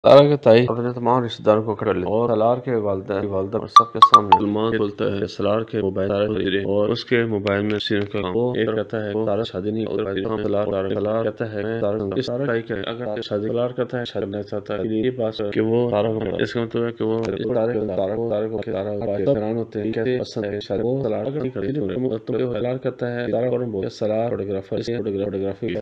तारा के ताई अपने तमाम रिश्तेदारों को कर ले और सलार के वालदा और सबके सामने सलमान बोलता है सलार के मोबाइल तारा और उसके मोबाइल में सिम का वो एक कहता है वो तारा शादी नहीं सलार कहता है मैं तारा सारा ताई के अगर शादी सलार कहता है शादी करना चाहता है ये बात कि वो तारा को इसका मतलब है कि वो तारा को हैरान होते हैं कैसे पसंद है शादी वो सलार नहीं करती तो सलार कहता है तारा और बोल सलार फोटोग्राफर फोटोग्राफी